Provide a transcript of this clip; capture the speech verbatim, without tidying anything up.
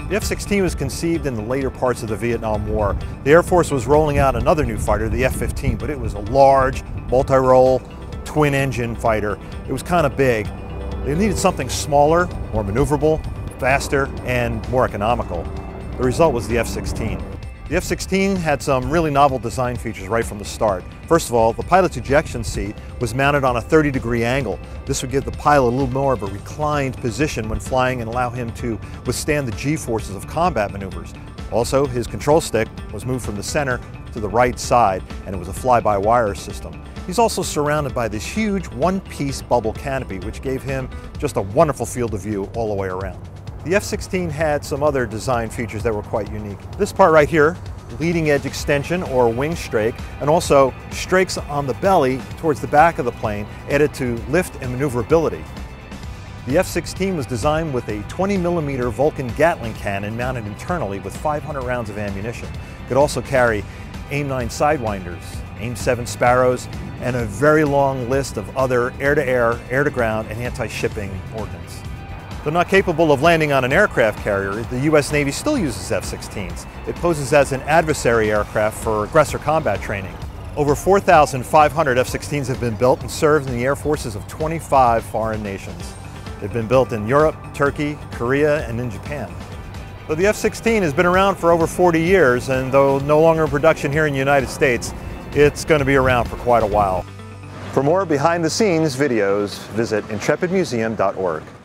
The F sixteen was conceived in the later parts of the Vietnam War. The Air Force was rolling out another new fighter, the F fifteen, but it was a large, multi-role, twin-engine fighter. It was kind of big. They needed something smaller, more maneuverable, faster, and more economical. The result was the F sixteen. The F sixteen had some really novel design features right from the start. First of all, the pilot's ejection seat was mounted on a thirty degree angle. This would give the pilot a little more of a reclined position when flying and allow him to withstand the G-forces of combat maneuvers. Also, his control stick was moved from the center to the right side, and it was a fly-by-wire system. He's also surrounded by this huge one-piece bubble canopy, which gave him just a wonderful field of view all the way around. The F sixteen had some other design features that were quite unique. This part right here, leading edge extension or wing strake, and also strakes on the belly towards the back of the plane added to lift and maneuverability. The F sixteen was designed with a twenty millimeter Vulcan Gatling cannon mounted internally with five hundred rounds of ammunition. It could also carry AIM nine Sidewinders, AIM seven Sparrows, and a very long list of other air-to-air, air-to-ground, and anti-shipping ordnance. Though not capable of landing on an aircraft carrier, the U S Navy still uses F sixteens. It poses as an adversary aircraft for aggressor combat training. Over four thousand five hundred F sixteens have been built and served in the air forces of twenty-five foreign nations. They've been built in Europe, Turkey, Korea, and in Japan. So the F sixteen has been around for over forty years, and though no longer in production here in the United States, it's going to be around for quite a while. For more behind-the-scenes videos, visit intrepid museum dot org.